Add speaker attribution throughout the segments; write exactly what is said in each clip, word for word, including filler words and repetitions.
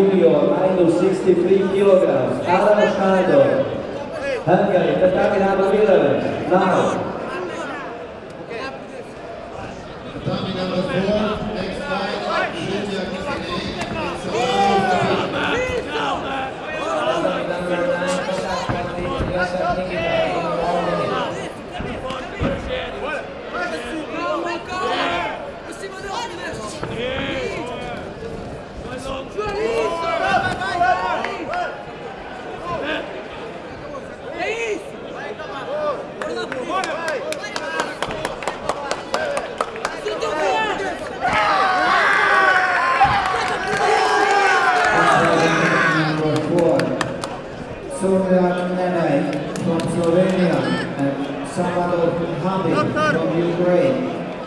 Speaker 1: junior, minus sixty-three kilograms, Adam Schneider, Hungary, tatami number eleven, now.
Speaker 2: Tatami number four, next fight, Julia Kikinei,
Speaker 1: Tatami number nine, Kazakhstan, Nikita, in one minute.
Speaker 3: Sonia Nene from Slovenia and Salvador Habib from Ukraine.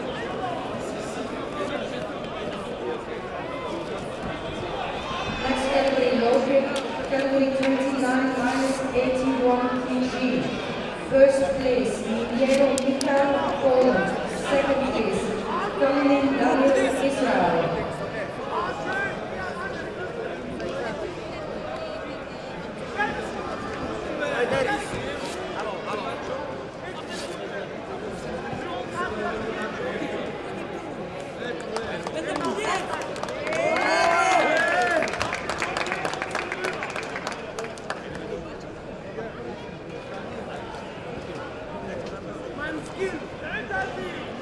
Speaker 4: Next category, low grade, category twenty-nine minus eighty-one kilograms. First place, Diego Mikhail, Poland. Second place, Dominic Daniel, Israel.
Speaker 5: Skill!